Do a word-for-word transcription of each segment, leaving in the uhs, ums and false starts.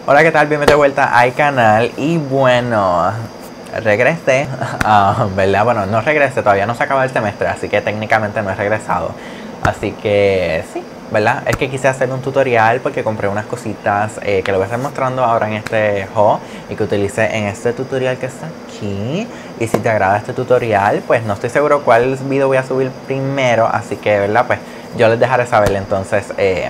Hola, ¿qué tal? Bienvenido de vuelta al canal. Y bueno, regresé, uh, ¿verdad? Bueno, no regresé, todavía no se acaba el semestre, así que técnicamente no he regresado. Así que sí, ¿verdad? Es que quise hacer un tutorial porque compré unas cositas eh, que lo voy a estar mostrando ahora en este haul y que utilicé en este tutorial que está aquí. Y si te agrada este tutorial, pues no estoy seguro cuál video voy a subir primero, así que, ¿verdad? Pues yo les dejaré saber entonces eh,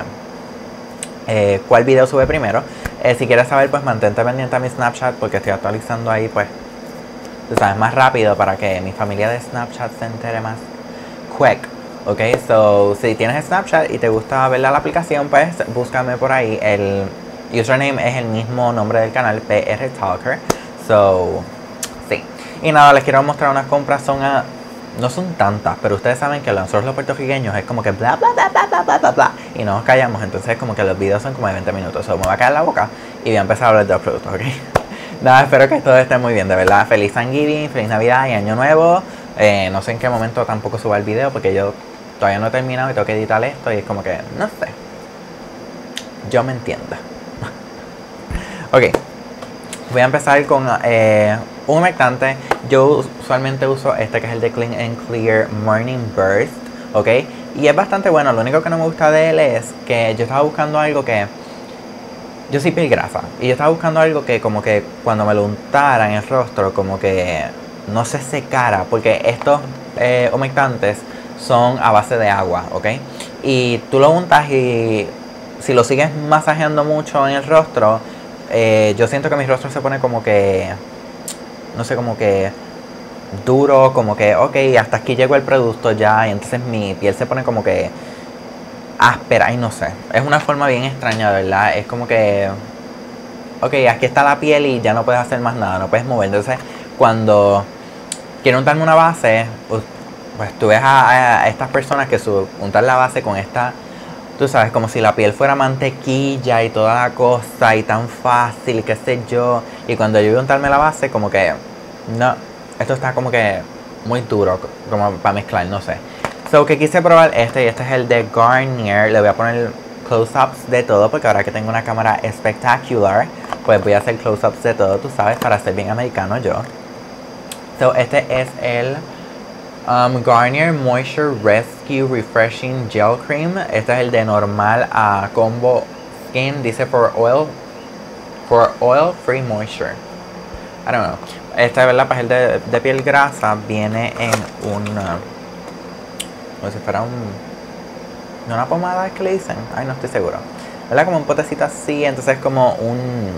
eh, cuál video sube primero. Eh, si quieres saber, pues mantente pendiente a mi Snapchat porque estoy actualizando ahí, pues, tú sabes, más rápido para que mi familia de Snapchat se entere más quick. Ok, so si tienes Snapchat y te gusta ver la aplicación, pues búscame por ahí. El username es el mismo nombre del canal, P R Talker. So, sí. Y nada, les quiero mostrar unas compras. Son a, no son tantas, pero ustedes saben que nosotros los puertorriqueños es como que bla bla bla bla bla bla bla bla y no nos callamos, entonces como que los videos son como de veinte minutos. So, me va a caer la boca y voy a empezar a hablar de los productos, ok. Nada, espero que todo esté muy bien, de verdad. Feliz Thanksgiving, feliz Navidad y Año Nuevo. eh, No sé en qué momento tampoco suba el video porque yo todavía no he terminado y tengo que editar esto y es como que, no sé, yo me entiendo. Ok, voy a empezar con eh, un humectante. Yo usualmente uso este que es el de Clean and Clear Morning Burst, ok, y es bastante bueno. Lo único que no me gusta de él es que yo estaba buscando algo que, yo soy piel grasa, y yo estaba buscando algo que como que cuando me lo untara en el rostro como que no se secara, porque estos eh, humectantes son a base de agua, ok, y tú lo untas y si lo sigues masajeando mucho en el rostro, eh, yo siento que mi rostro se pone como que, no sé, como que duro, como que, ok, hasta aquí llegó el producto ya, y entonces mi piel se pone como que áspera y no sé, es una forma bien extraña, ¿verdad? Es como que, ok, aquí está la piel y ya no puedes hacer más nada, no puedes mover. Entonces, cuando quiero untarme una base, pues tú ves a, a estas personas que su, untan la base con esta, tú sabes, como si la piel fuera mantequilla y toda la cosa y tan fácil, qué sé yo. Y cuando yo voy a untarme la base, como que, no, esto está como que muy duro, como para mezclar, no sé. So, que quise probar este, y este es el de Garnier. Le voy a poner close-ups de todo, porque ahora que tengo una cámara espectacular, pues voy a hacer close-ups de todo, tú sabes, para ser bien americano yo. So, este es el um, Garnier Moisture Rescue Refreshing Gel Cream. Este es el de normal a combo skin. Dice for oil, for oil free moisture. I don't know. Este, ¿verdad? Pues el de, de piel grasa viene en una, como si fuera un, no una pomada que le dicen, ay, no estoy seguro, ¿verdad? Como un potecito así, entonces es como un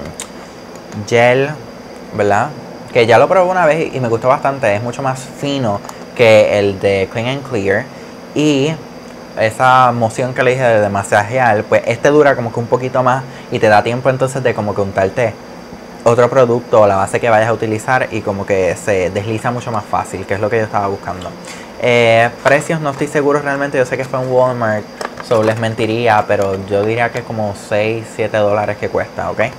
gel, ¿verdad? Que ya lo probé una vez y me gustó bastante, es mucho más fino que el de Clean and Clear. Y esa moción que le dije de masajear, pues este dura como que un poquito más y te da tiempo entonces de como que untarte otro producto o la base que vayas a utilizar y como que se desliza mucho más fácil, que es lo que yo estaba buscando. Eh, precios no estoy seguro realmente, yo sé que fue en Walmart, so les mentiría, pero yo diría que es como seis, siete dólares que cuesta, ¿ok?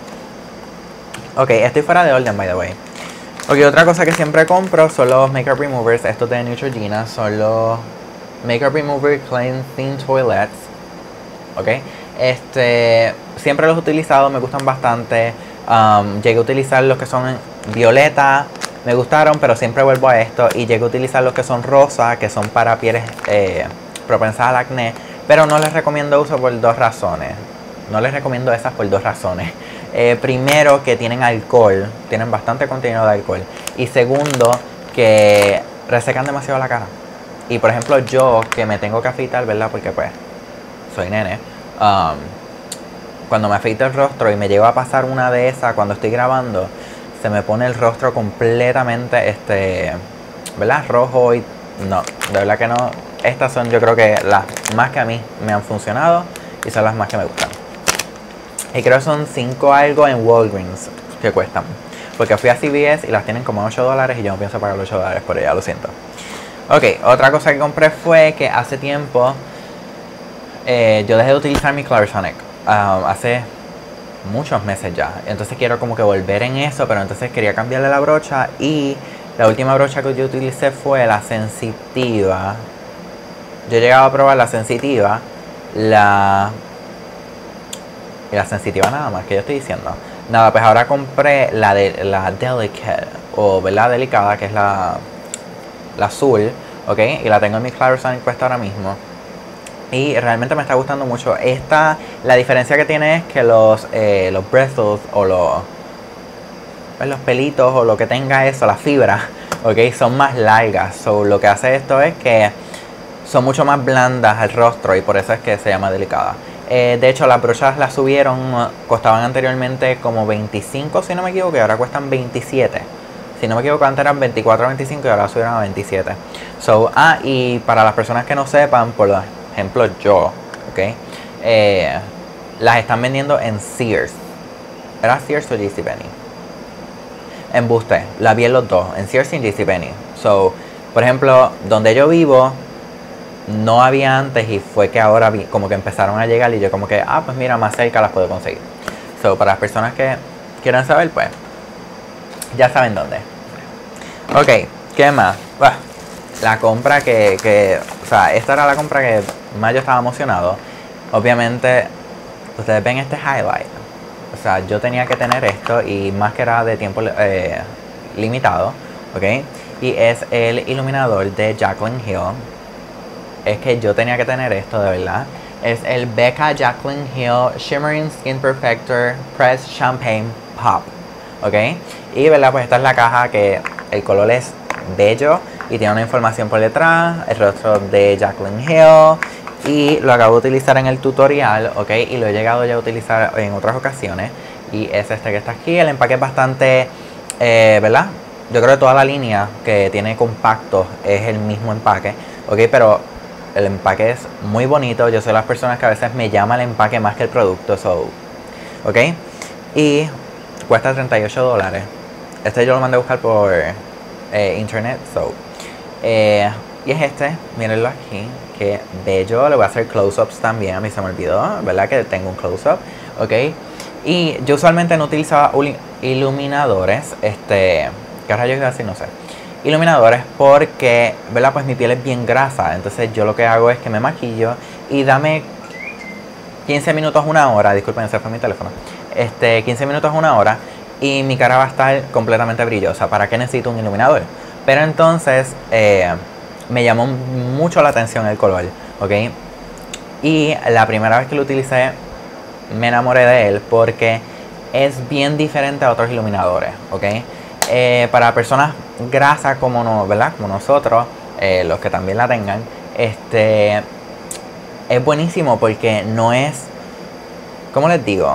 Ok, estoy fuera de orden, by the way. Ok, otra cosa que siempre compro son los Makeup Removers. Estos de Neutrogena son los Makeup Remover Cleansing Toilets. Ok, este, siempre los he utilizado, me gustan bastante. Um, llegué a utilizar los que son violeta, me gustaron, pero siempre vuelvo a esto. Y llegué a utilizar los que son rosa, que son para pieles eh, propensas al acné. Pero no les recomiendo uso por dos razones. No les recomiendo esas por dos razones. Eh, primero, que tienen alcohol, tienen bastante contenido de alcohol. Y segundo, que resecan demasiado la cara. Y por ejemplo, yo que me tengo que afeitar, ¿verdad? Porque pues soy nene. Um, cuando me afeito el rostro y me llevo a pasar una de esas cuando estoy grabando, se me pone el rostro completamente, este, ¿verdad? Rojo y no, de verdad que no. Estas son, yo creo que las más que a mí me han funcionado y son las más que me gustan. Y creo que son cinco algo en Walgreens que cuestan. Porque fui a C V S y las tienen como ocho dólares y yo no pienso pagar los ocho dólares por ella, lo siento. Ok, otra cosa que compré fue que hace tiempo eh, yo dejé de utilizar mi Clarisonic. Um, hace muchos meses ya. Entonces quiero como que volver en eso, pero entonces quería cambiarle la brocha. Y la última brocha que yo utilicé fue la sensitiva. Yo he llegado a probar la sensitiva, la... Y la sensitiva nada más, que yo estoy diciendo. nada, pues ahora compré la de la Delicate, o ¿verdad? Delicada, que es la, la azul, ¿ok? Y la tengo en mi Clarisonic Quest ahora mismo. Y realmente me está gustando mucho. Esta, la diferencia que tiene es que los, eh, los bristles o los, pues los pelitos o lo que tenga eso, las fibras, ¿ok? Son más largas. So, lo que hace esto es que son mucho más blandas al rostro y por eso es que se llama delicada. Eh, de hecho, las brochas las subieron, costaban anteriormente como veinticinco, si no me equivoco, y ahora cuestan veintisiete. Si no me equivoco, antes eran veinticuatro o veinticinco y ahora subieron a veintisiete. So, ah, y para las personas que no sepan, por ejemplo yo, ¿ok? Eh, las están vendiendo en Sears. ¿Era Sears o JCPenney? Embuste, la vi en los dos, en Sears y en JCPenney. So, por ejemplo, donde yo vivo, no había antes y fue que ahora vi, como que empezaron a llegar y yo como que, ah, pues mira, más cerca las puedo conseguir. So, para las personas que quieran saber, pues, ya saben dónde. Ok, ¿qué más? Bah, la compra que, que, o sea, esta era la compra que más yo estaba emocionado. Obviamente, ustedes ven este highlight. O sea, yo tenía que tener esto y más que era de tiempo eh, limitado, ¿ok? Y es el iluminador de Jaclyn Hill. Es que yo tenía que tener esto, de verdad. Es el Becca Jaclyn Hill Shimmering Skin Perfector Press Champagne Pop, ¿ok? Y, ¿verdad? Pues esta es la caja que el color es bello y tiene una información por detrás, el rostro de Jaclyn Hill. Y lo acabo de utilizar en el tutorial, ¿ok? Y lo he llegado ya a utilizar en otras ocasiones. Y es este que está aquí. El empaque es bastante, eh, ¿verdad? Yo creo que toda la línea que tiene compacto es el mismo empaque, ¿ok? Pero el empaque es muy bonito. Yo soy de las personas que a veces me llama el empaque más que el producto, so, ¿ok? Y cuesta treinta y ocho dólares. Este yo lo mandé a buscar por eh, internet, so. Eh, y es este, mírenlo aquí. Qué bello, le voy a hacer close-ups también, a mí se me olvidó, ¿verdad? Que tengo un close-up, ¿ok? Y yo usualmente no utilizaba iluminadores, este, ¿qué rayos iba a decir? No sé. Iluminadores porque, ¿verdad? Pues mi piel es bien grasa, entonces yo lo que hago es que me maquillo y dame quince minutos, una hora, disculpen, ese fue mi teléfono, este, quince minutos, una hora y mi cara va a estar completamente brillosa. ¿Para qué necesito un iluminador? Pero entonces, eh... me llamó mucho la atención el color, ¿ok? Y la primera vez que lo utilicé me enamoré de él porque es bien diferente a otros iluminadores, ¿ok? Eh, para personas grasas como, no, ¿verdad? Como nosotros, eh, los que también la tengan, este, es buenísimo porque no es, ¿cómo les digo?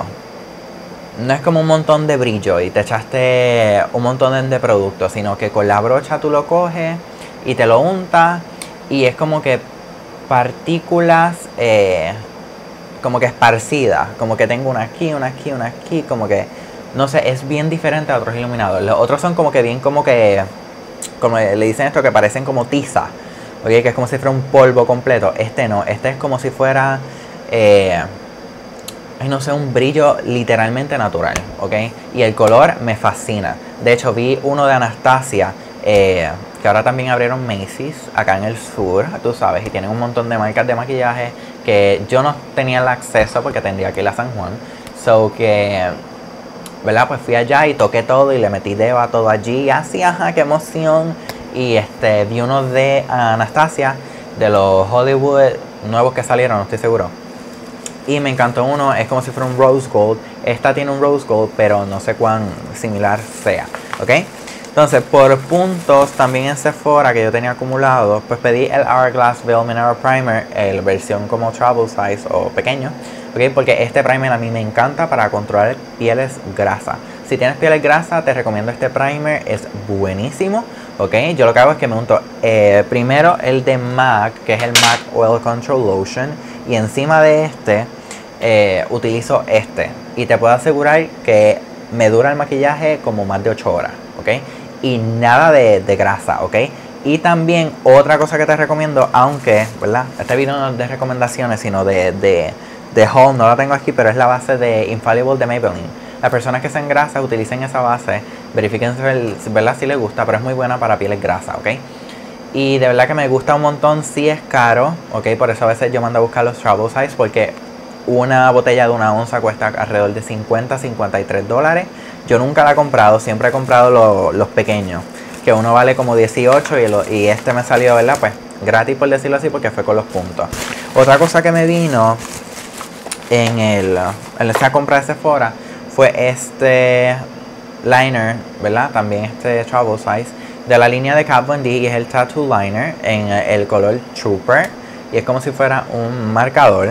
No es como un montón de brillo y te echaste un montón de productos, sino que con la brocha tú lo coges y te lo untas y es como que partículas eh, como que esparcidas, como que tengo una aquí, una aquí, una aquí, como que, no sé, es bien diferente a otros iluminadores. Los otros son como que bien como que, como le dicen esto, que parecen como tiza, ¿ok? Que es como si fuera un polvo completo. Este no, este es como si fuera, eh, ay, no sé, un brillo literalmente natural, ¿ok? Y el color me fascina. De hecho, vi uno de Anastasia, eh, que ahora también abrieron Macy's acá en el sur, tú sabes, y tienen un montón de marcas de maquillaje que yo no tenía el acceso porque tendría que ir a San Juan. So que, ¿verdad? Pues fui allá y toqué todo y le metí dedo a todo allí. Así, ajá, qué emoción. Y este, vi uno de Anastasia, de los Hollywood nuevos que salieron, no estoy seguro. Y me encantó uno, es como si fuera un rose gold. Esta tiene un rose gold, pero no sé cuán similar sea, ¿ok? Entonces, por puntos, también en Sephora que yo tenía acumulado, pues pedí el Hourglass Veil Mineral Primer, la versión como travel size o pequeño, ¿ok? Porque este primer a mí me encanta para controlar pieles grasas. Si tienes pieles grasas, te recomiendo este primer, es buenísimo, ¿ok? Yo lo que hago es que me unto eh, primero el de MAC, que es el MAC Oil Control Lotion, y encima de este, eh, utilizo este. Y te puedo asegurar que me dura el maquillaje como más de ocho horas, ¿ok? Y nada de, de grasa, ¿ok? Y también otra cosa que te recomiendo, aunque, ¿verdad? Este video no es de recomendaciones, sino de, de, de haul, no la tengo aquí, pero es la base de Infallible de Maybelline. Las personas que sean grasas utilicen esa base, verifiquen, ¿verdad? Si les gusta, pero es muy buena para pieles grasas, ¿ok? Y de verdad que me gusta un montón, sí es caro, ¿ok? Por eso a veces yo mando a buscar los travel size, porque una botella de una onza cuesta alrededor de cincuenta a cincuenta y tres dólares. Yo nunca la he comprado, siempre he comprado lo, los pequeños, que uno vale como dieciocho y, lo, y este me salió, ¿verdad? Pues gratis, por decirlo así, porque fue con los puntos. Otra cosa que me vino en, el, en esa compra de Sephora fue este liner, ¿verdad? También este travel size de la línea de Kat Von D, y es el Tattoo Liner en el color Trooper, y es como si fuera un marcador.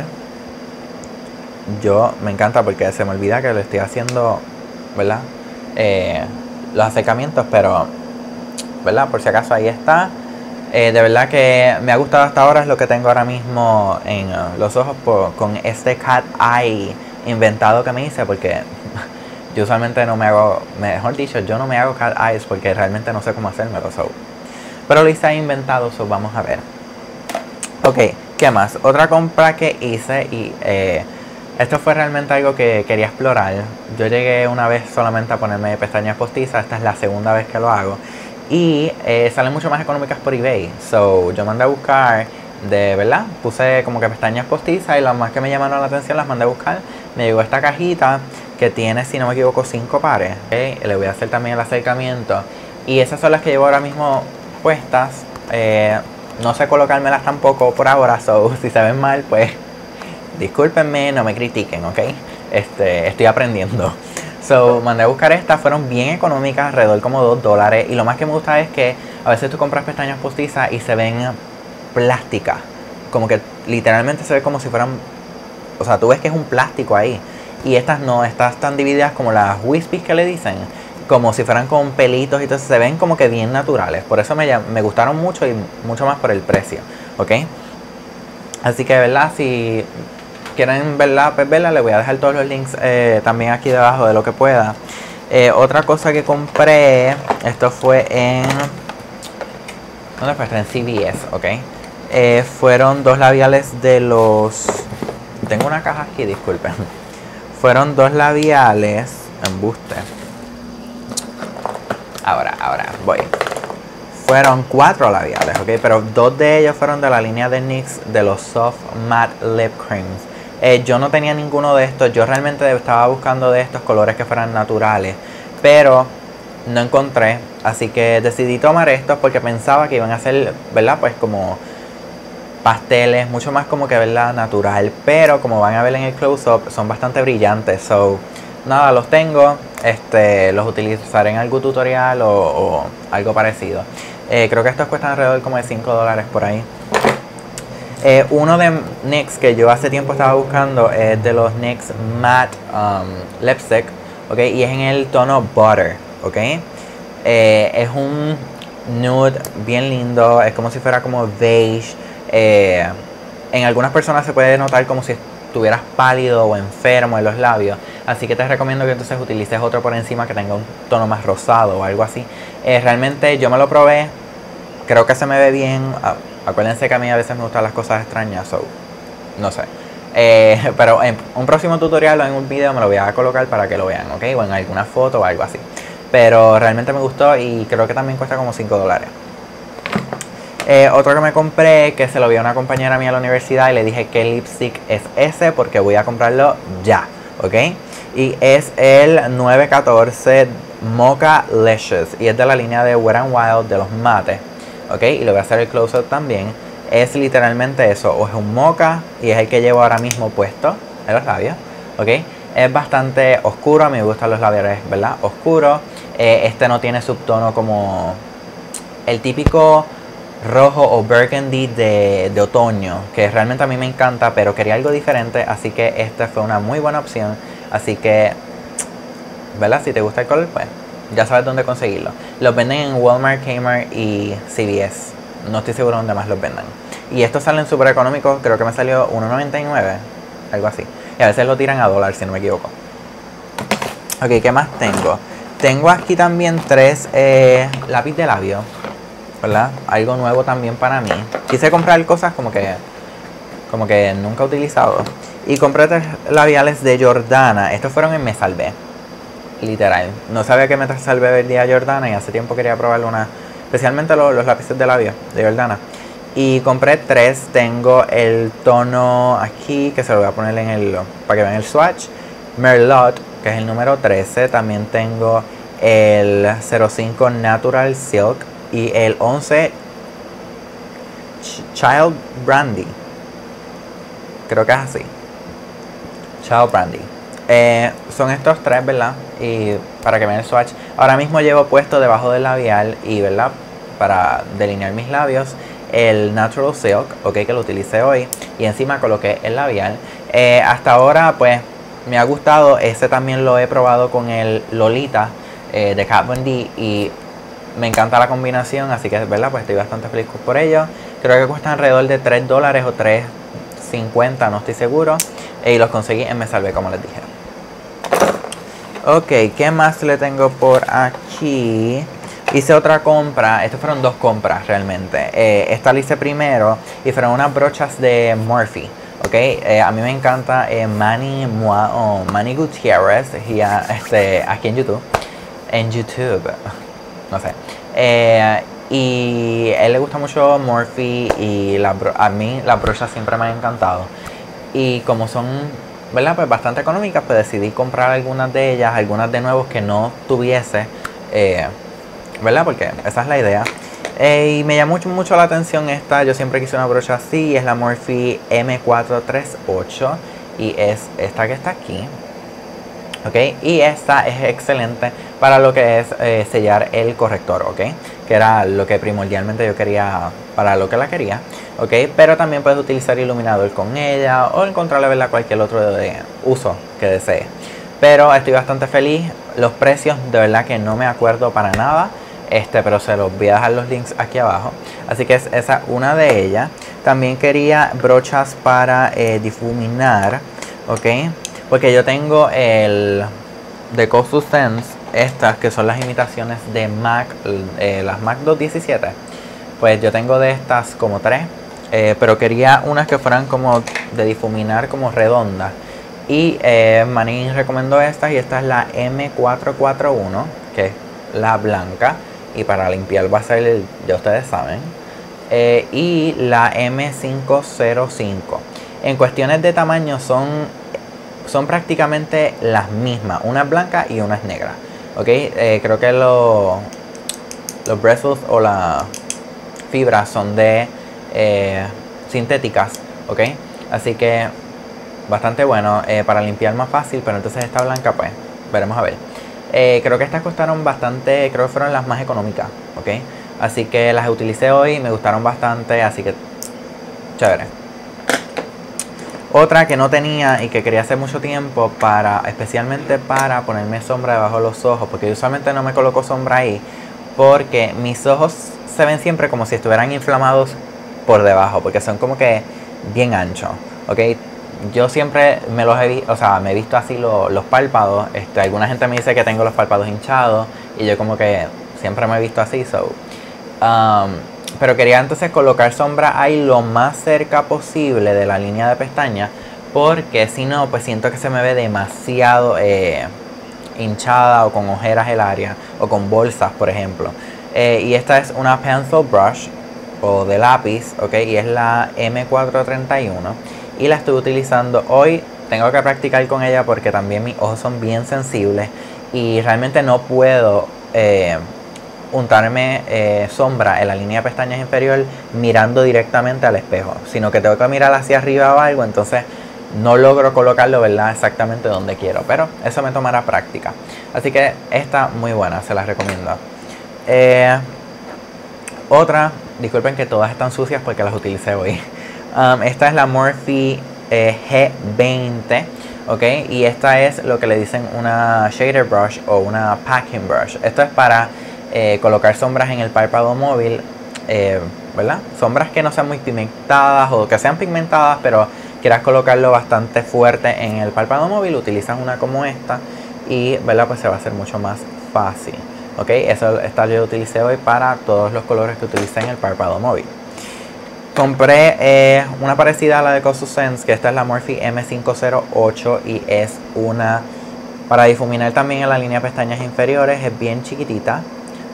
Yo me encanta porque se me olvida que le estoy haciendo, ¿verdad? Eh, los acercamientos, pero, ¿verdad? Por si acaso ahí está. Eh, de verdad que me ha gustado hasta ahora, es lo que tengo ahora mismo en uh, los ojos por, con este Cat Eye inventado que me hice, porque yo usualmente no me hago, mejor dicho, yo no me hago Cat Eyes porque realmente no sé cómo hacérmelo. So. Pero lo hice inventado, so vamos a ver. Ok, ¿qué más? Otra compra que hice, y eh, esto fue realmente algo que quería explorar. Yo llegué una vez solamente a ponerme pestañas postizas, esta es la segunda vez que lo hago. Y eh, salen mucho más económicas por eBay. So, yo mandé a buscar, de verdad, puse como que pestañas postizas y las más que me llamaron la atención las mandé a buscar. Me llegó esta cajita que tiene, si no me equivoco, cinco pares. ¿Okay? Le voy a hacer también el acercamiento. Y esas son las que llevo ahora mismo puestas. Eh, no sé colocármelas tampoco por ahora, so si se ven mal, pues discúlpenme, no me critiquen, ¿ok? Este, estoy aprendiendo. So, mandé a buscar estas, fueron bien económicas, alrededor como dos dólares. Y lo más que me gusta es que a veces tú compras pestañas postizas y se ven plásticas. Como que literalmente se ve como si fueran... O sea, tú ves que es un plástico ahí. Y estas no, estas están divididas como las wispies que le dicen. Como si fueran con pelitos y entonces se ven como que bien naturales. Por eso me, me gustaron mucho y mucho más por el precio, ¿ok? Así que, ¿verdad? Si quieren verla, pues verla, les voy a dejar todos los links eh, también aquí debajo de lo que pueda. Eh, otra cosa que compré, esto fue en... ¿Dónde fue? En C V S, ¿ok? Eh, fueron dos labiales de los... Tengo una caja aquí, disculpen. Fueron dos labiales, embuste. Ahora, ahora, voy. Fueron cuatro labiales, ¿ok? Pero dos de ellos fueron de la línea de N Y X de los Soft Matte Lip Creams. Eh, yo no tenía ninguno de estos. Yo realmente estaba buscando de estos colores que fueran naturales, pero no encontré. Así que decidí tomar estos porque pensaba que iban a ser, ¿verdad? Pues como pasteles, mucho más como que, ¿verdad? Natural. Pero como van a ver en el close-up, son bastante brillantes. So, nada, los tengo. Este, los utilizaré en algún tutorial o, o algo parecido. Eh, creo que estos cuestan alrededor como de cinco dólares por ahí. Eh, uno de N Y X que yo hace tiempo estaba buscando es de los N Y X Matte um, Lipstick, ¿ok? Y es en el tono Butter, ¿ok? Eh, es un nude bien lindo, es como si fuera como beige. Eh, en algunas personas se puede notar como si estuvieras pálido o enfermo en los labios. Así que te recomiendo que entonces utilices otro por encima que tenga un tono más rosado o algo así. Eh, realmente yo me lo probé. Creo que se me ve bien. Ah, acuérdense que a mí a veces me gustan las cosas extrañas. So, no sé. Eh, pero en un próximo tutorial o en un video me lo voy a colocar para que lo vean, ¿ok? O en alguna foto o algo así. Pero realmente me gustó y creo que también cuesta como cinco dólares. Eh, otro que me compré, que se lo vi a una compañera mía a la universidad y le dije que lipstick es ese porque voy a comprarlo ya, ¿ok? Y es el nueve catorce Mocha Licious y es de la línea de Wet n Wild de los mates, ¿ok? Y le voy a hacer el close-up también. Es literalmente eso, o es un mocha y es el que llevo ahora mismo puesto en los labios, ¿ok? Es bastante oscuro, a mí me gustan los labiales, ¿verdad? Oscuros. Eh, este no tiene subtono como el típico rojo o burgundy de, de otoño, que realmente a mí me encanta, pero quería algo diferente, así que esta fue una muy buena opción. Así que, ¿verdad? Si te gusta el color, pues ya sabes dónde conseguirlo. Los venden en Walmart, Kmart y C V S. No estoy seguro dónde más los vendan. Y estos salen súper económicos, creo que me salió uno noventa y nueve, algo así. Y a veces lo tiran a dólar, si no me equivoco. Ok, ¿qué más tengo? Tengo aquí también tres eh, lápiz de labio, ¿verdad? Algo nuevo también para mí. Quise comprar cosas como que como que nunca he utilizado. Y compré tres labiales de Jordana. Estos fueron en Me Salvé, literal. No sabía que Me Salvé vendía Jordana y hace tiempo quería probar una, especialmente los, los lápices de labio de Jordana. Y compré tres. Tengo el tono aquí, que se lo voy a poner en el, para que vean el swatch. Merlot, que es el número trece. También tengo el cero cinco Natural Silk y el once Child Brandy. Creo que es así. Child Brandy. Eh, son estos tres, ¿verdad? Y para que vean el swatch. Ahora mismo llevo puesto debajo del labial y, ¿verdad? Para delinear mis labios, el Natural Silk, ok, que lo utilicé hoy. Y encima coloqué el labial. Eh, hasta ahora, pues, me ha gustado. Ese también lo he probado con el Lolita eh, de Kat Von D. Y me encanta la combinación, así que, ¿verdad? Pues estoy bastante feliz por ello. Creo que cuesta alrededor de tres dólares o tres cincuenta, no estoy seguro. Y los conseguí en Me Salvé, como les dije. Ok, ¿qué más le tengo por aquí? Hice otra compra. Estas fueron dos compras realmente. Eh, esta la hice primero y fueron unas brochas de Morphe. Ok, eh, a mí me encanta eh, Manny, Mua, oh, Manny Gutierrez y, uh, este, aquí en YouTube. En YouTube. No sé. Eh, y a él le gusta mucho Morphe y la, a mí las brochas siempre me han encantado. Y como son, ¿verdad? Pues bastante económicas, pues decidí comprar algunas de ellas, algunas de nuevos que no tuviese, eh, ¿verdad? Porque esa es la idea. Eh, y me llamó mucho, mucho la atención esta. Yo siempre quise una brocha así. Es la Morphe M cuatrocientos treinta y ocho. Y es esta que está aquí. Ok. Y esta es excelente para lo que es eh, sellar el corrector. Ok. Que era lo que primordialmente yo quería, para lo que la quería. Ok. Pero también puedes utilizar iluminador con ella. O encontrarle, ¿verdad? Cualquier otro de uso que desee. Pero estoy bastante feliz. Los precios, de verdad que no me acuerdo para nada. Este, pero se los voy a dejar los links aquí abajo. Así que es esa una de ellas. También quería brochas para eh, difuminar. Ok. Porque yo tengo el de Kosu Sense. Estas que son las imitaciones de MAC. Eh, las MAC doscientos diecisiete. Pues yo tengo de estas como tres. Eh, pero quería unas que fueran como de difuminar, como redondas. Y eh, Manny recomendó estas. Y esta es la M cuatrocientos cuarenta y uno. Que es la blanca. Y para limpiar va a ser el, ya ustedes saben. Eh, y la M quinientos cinco. En cuestiones de tamaño son, son prácticamente las mismas. Una es blanca y una es negra. Ok, eh, creo que lo, los bristles o las fibras son de eh, sintéticas. Ok, así que bastante bueno eh, para limpiar más fácil. Pero entonces esta blanca, pues veremos a ver. Eh, creo que estas costaron bastante, creo que fueron las más económicas, ¿ok? Así que las utilicé hoy y me gustaron bastante, así que chévere. Otra que no tenía y que quería hace mucho tiempo, para, especialmente para ponerme sombra debajo de los ojos, porque yo usualmente no me coloco sombra ahí, porque mis ojos se ven siempre como si estuvieran inflamados por debajo, porque son como que bien anchos, ¿ok? Yo siempre me los he visto, o sea, me he visto así lo, los párpados. Este, alguna gente me dice que tengo los párpados hinchados y yo como que siempre me he visto así, so. Um, pero quería entonces colocar sombra ahí lo más cerca posible de la línea de pestañas, porque si no, pues siento que se me ve demasiado eh, hinchada o con ojeras el área o con bolsas, por ejemplo. Eh, y esta es una pencil brush o de lápiz, ok, y es la M cuatrocientos treinta y uno. Y la estoy utilizando hoy. Tengo que practicar con ella porque también mis ojos son bien sensibles. Y realmente no puedo eh, untarme eh, sombra en la línea de pestañas inferior mirando directamente al espejo. Sino que tengo que mirar hacia arriba o algo. Entonces no logro colocarlo, ¿verdad? Exactamente donde quiero. Pero eso me tomará práctica. Así que esta muy buena. Se las recomiendo. Eh, otra. Disculpen que todas están sucias porque las utilicé hoy. Um, esta es la Morphe eh, G veinte, ok, y esta es lo que le dicen una shader brush o una packing brush. Esto es para eh, colocar sombras en el párpado móvil, eh, ¿verdad? Sombras que no sean muy pigmentadas o que sean pigmentadas, pero quieras colocarlo bastante fuerte en el párpado móvil, utilizas una como esta y, ¿verdad? Pues se va a hacer mucho más fácil, ok. Eso, esta yo utilicé hoy para todos los colores que utilicé en el párpado móvil. Compré eh, una parecida a la de Kosu Sense, que esta es la Morphe M quinientos ocho y es una para difuminar también en la línea de pestañas inferiores. Es bien chiquitita.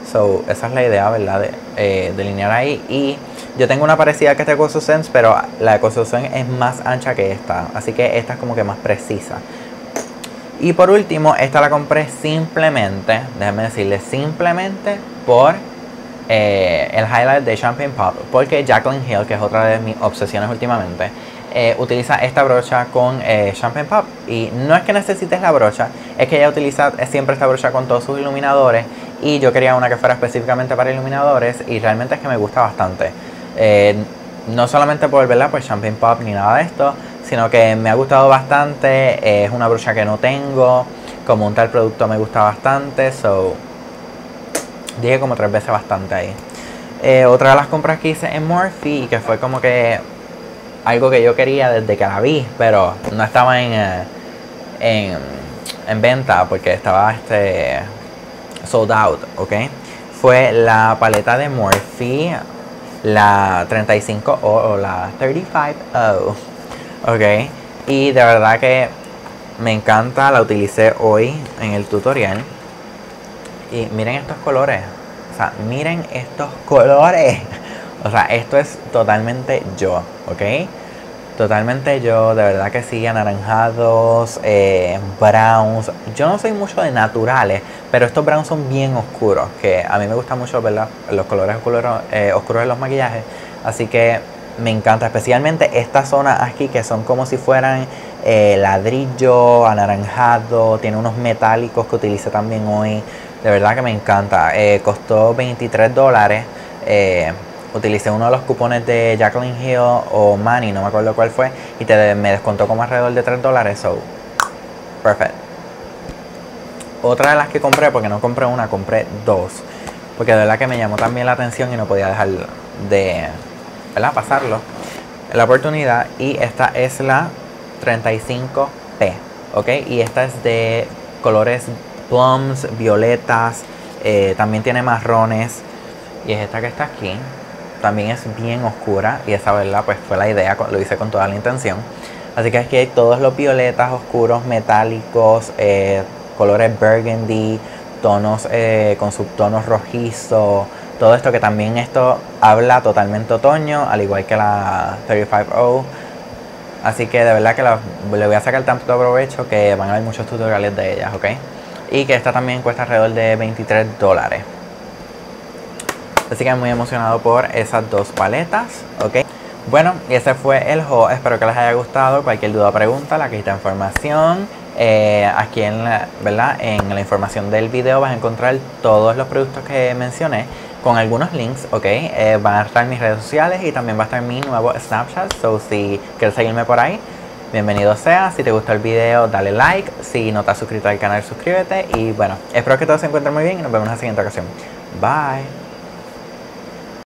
So, esa es la idea, ¿verdad? De eh, delinear ahí. Y yo tengo una parecida que esta EcoSuSense, pero la EcoSuSense es más ancha que esta. Así que esta es como que más precisa. Y por último, esta la compré simplemente, déjenme decirles, simplemente por eh, el highlight de Champagne Pop. Porque Jaclyn Hill, que es otra de mis obsesiones últimamente, eh, utiliza esta brocha con eh, Champagne Pop. Y no es que necesites la brocha, es que ella utiliza siempre esta brocha con todos sus iluminadores. Y yo quería una que fuera específicamente para iluminadores y realmente es que me gusta bastante. Eh, no solamente por, ¿verdad? Pues Champagne Pop ni nada de esto, sino que me ha gustado bastante. Eh, es una brocha que no tengo. Como un tal producto me gusta bastante. So, dije como tres veces bastante ahí. Eh, otra de las compras que hice en Morphe, que fue como que algo que yo quería desde que la vi, pero no estaba en, eh, en, en venta porque estaba este sold out, ¿ok? Fue la paleta de Morphe, la treinta y cinco O o la treinta y cinco O, ¿ok? Y de verdad que me encanta, la utilicé hoy en el tutorial. Y miren estos colores, o sea, miren estos colores. O sea, esto es totalmente yo, ¿ok? Totalmente yo, de verdad que sí, anaranjados, eh, browns. Yo no soy mucho de naturales, pero estos browns son bien oscuros, que a mí me gusta mucho, ¿verdad? Los colores oscuros, eh, oscuros de los maquillajes. Así que me encanta, especialmente esta zona aquí, que son como si fueran eh, ladrillo, anaranjado. Tiene unos metálicos que utilicé también hoy. De verdad que me encanta. Eh, costó veintitrés dólares. Eh, utilicé uno de los cupones de Jaclyn Hill o Manny, no me acuerdo cuál fue, y te, me descontó como alrededor de tres dólares. So, perfect. Otra de las que compré, porque no compré una, compré dos, porque de verdad que me llamó también la atención y no podía dejar de, ¿verdad?, pasarlo, la oportunidad. Y esta es la treinta y cinco P, ok, y esta es de colores plums, violetas, eh, también tiene marrones, y es esta que está aquí. También es bien oscura y esa, verdad, pues fue la idea, lo hice con toda la intención. Así que aquí hay todos los violetas oscuros, metálicos, eh, colores burgundy, tonos eh, con subtonos rojizos, todo esto, que también esto habla totalmente otoño, al igual que la treinta y cinco O. Así que de verdad que la, le voy a sacar tanto provecho que van a haber muchos tutoriales de ellas, ¿ok? Y que esta también cuesta alrededor de veintitrés dólares. Así que muy emocionado por esas dos paletas, ¿ok? Bueno, y ese fue el haul. Espero que les haya gustado. Cualquier duda o pregunta, la cajita de información. Eh, aquí en la, ¿verdad?, en la información del video vas a encontrar todos los productos que mencioné con algunos links, ¿ok? Eh, van a estar mis redes sociales y también va a estar mi nuevo Snapchat. So, si quieres seguirme por ahí, bienvenido sea. Si te gustó el video, dale like. Si no te has suscrito al canal, suscríbete. Y bueno, espero que todos se encuentren muy bien y nos vemos en la siguiente ocasión. Bye.